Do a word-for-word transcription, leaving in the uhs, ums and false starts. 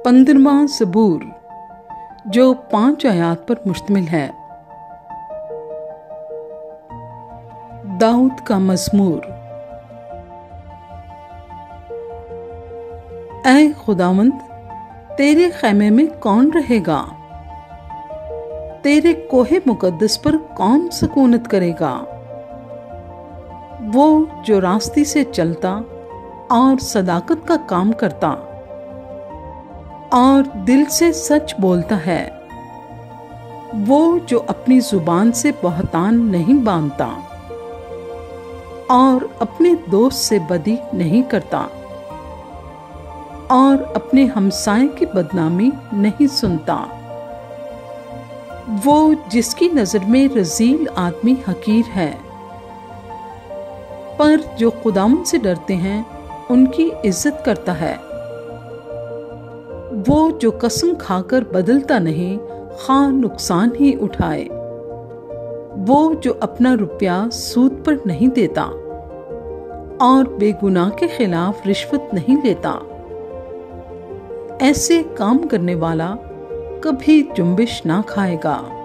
पंद्रहवां ज़बूर, जो पांच आयात पर मुश्तमिल है। दाऊद का मज़मूर। ऐ खुदावंद, तेरे खैमे में कौन रहेगा? तेरे कोहे मुकद्दस पर कौन सुकूनत करेगा? वो जो रास्ते से चलता और सदाकत का काम करता और दिल से सच बोलता है, वो जो अपनी जुबान से बहतान नहीं बांधता और अपने दोस्त से बदी नहीं करता और अपने हमसाये की बदनामी नहीं सुनता। वो जिसकी नजर में रजील आदमी हकीर है, पर जो खुदावंद से डरते हैं उनकी इज्जत करता है। वो जो कसम खाकर बदलता नहीं, खा नुकसान ही उठाए। वो जो अपना रुपया सूद पर नहीं देता और बेगुनाह के खिलाफ रिश्वत नहीं लेता। ऐसे काम करने वाला कभी जुम्बिश ना खाएगा।